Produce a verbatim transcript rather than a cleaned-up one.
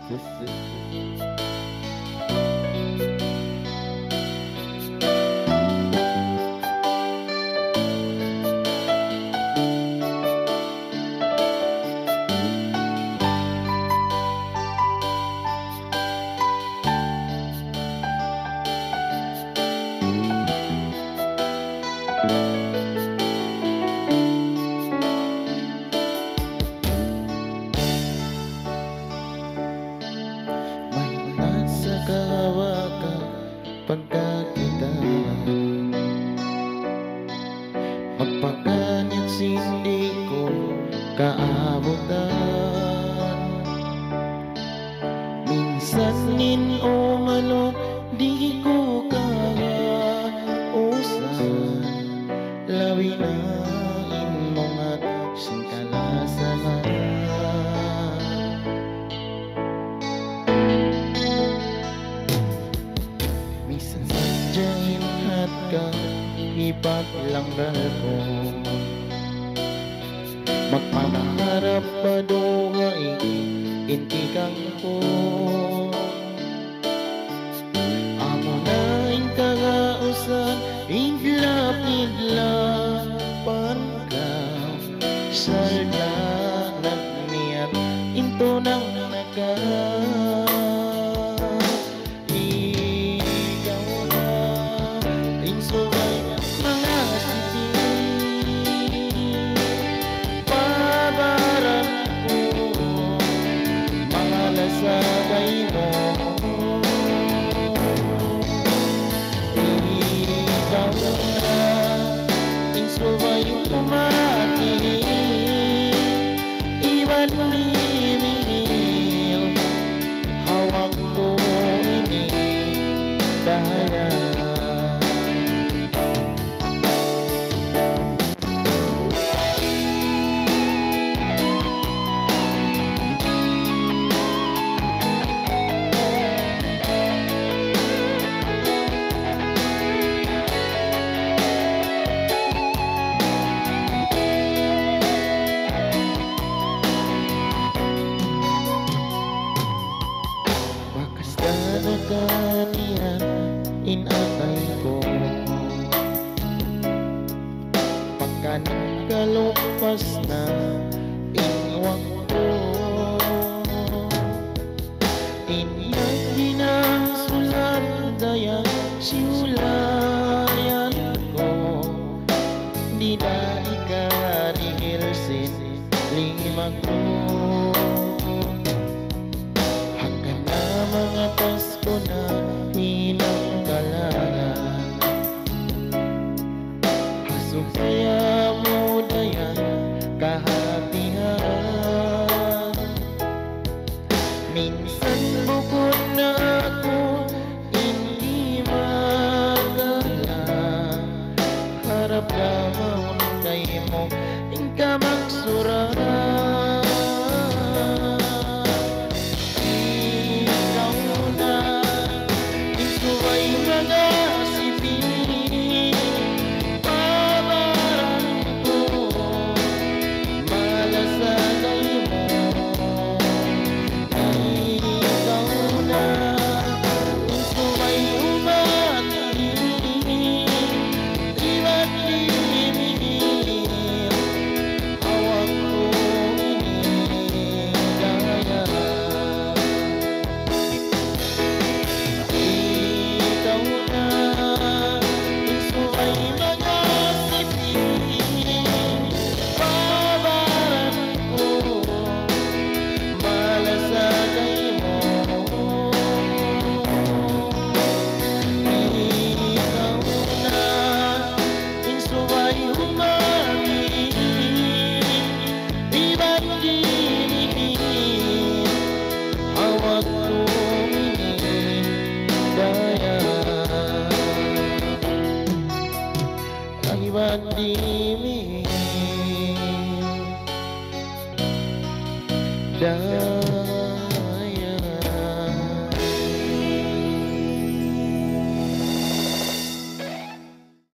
Pagkakita magpakanit sindi ko kaabutan. Minsan nin o malong di ko kaya usan, lawi na imong at singkalasanan. Jainhat ka, ipaglanggal ko. Magpanaharap pa doon intikang ko. Amo na in kagausan, idla-idla panka. Salda nagniat, into nang nagarap. Sabay mo, ikaw na insubay umati, iwan mimil, hawak ko ini daya. Kanian inakay ko pagkan kalupas na inwang ko, inyay ginasulan daya siulayan ko, di na ikarihilsin lima ko. Hanggang na mga Pasko na hilang kalangan, hasong kaya mo dayan kahatihan. Minsan bukod na ako hindi magala, harap lamang kay mo ingka magsurat. Dimi,